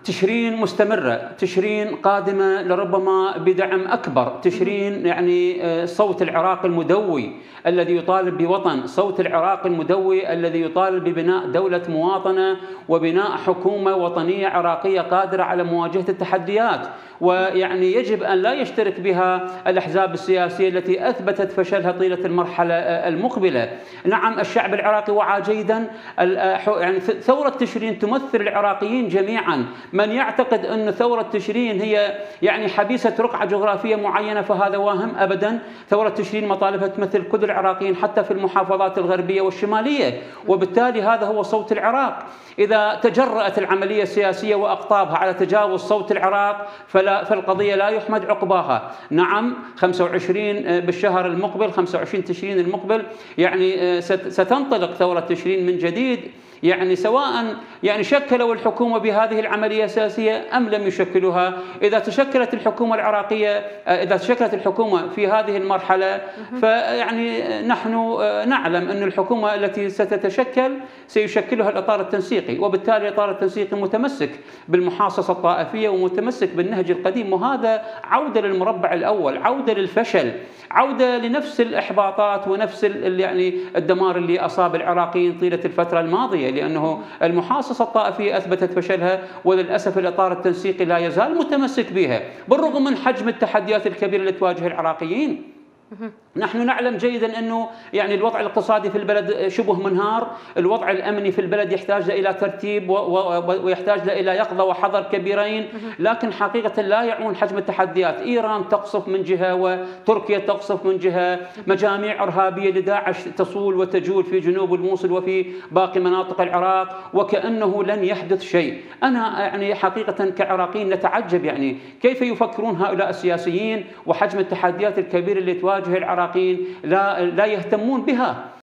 تشرين مستمرة، تشرين قادمة لربما بدعم أكبر، تشرين يعني صوت العراق المدوي الذي يطالب بوطن، صوت العراق المدوي الذي يطالب ببناء دولة مواطنة وبناء حكومة وطنية عراقية قادرة على مواجهة التحديات. ويعني يجب أن لا يشترك بها الأحزاب السياسية التي أثبتت فشلها طيلة المرحلة المقبلة. نعم الشعب العراقي وعى جيدا، يعني ثورة تشرين تمثل العراقيين جميعا. من يعتقد أن ثورة تشرين هي يعني حبيسة رقعة جغرافية معينة فهذا واهم أبدا. ثورة تشرين مطالبها تمثل كل العراقيين حتى في المحافظات الغربية والشمالية، وبالتالي هذا هو صوت العراق. إذا تجرأت العملية السياسية وأقطابها على تجاوز صوت العراق فالقضية لا يحمد عقباها. نعم 25 بالشهر المقبل، 25 تشرين المقبل يعني ستنطلق ثورة تشرين من جديد، يعني سواء يعني شكلوا الحكومة بهذه العملية السياسية أم لم يشكلوها. إذا تشكلت الحكومة العراقية، إذا تشكلت الحكومة في هذه المرحلة، فيعني نحن نعلم أن الحكومة التي ستتشكل سيشكلها الإطار التنسيقي، وبالتالي الإطار التنسيقي متمسك بالمحاصصة الطائفية ومتمسك بالنهج القديم، وهذا عودة للمربع الأول، عودة للفشل، عودة لنفس الإحباطات ونفس يعني الدمار اللي أصاب العراقيين طيلة الفترة الماضية، لأنه المحاصصة الطائفية أثبتت فشلها، وللأسف الإطار التنسيقي لا يزال متمسك بها بالرغم من حجم التحديات الكبيرة التي تواجه العراقيين. نحن نعلم جيدا أنه يعني الوضع الاقتصادي في البلد شبه منهار، الوضع الأمني في البلد يحتاج إلى ترتيب ويحتاج إلى يقظة وحذر كبيرين، لكن حقيقة لا يعون حجم التحديات. إيران تقصف من جهة وتركيا تقصف من جهة، مجاميع إرهابية لداعش تصول وتجول في جنوب الموصل وفي باقي مناطق العراق وكأنه لن يحدث شيء. أنا يعني حقيقة كعراقيين نتعجب يعني كيف يفكرون هؤلاء السياسيين، وحجم التحديات الكبيرة اللي تواجه العراقيين لا يهتمون بها.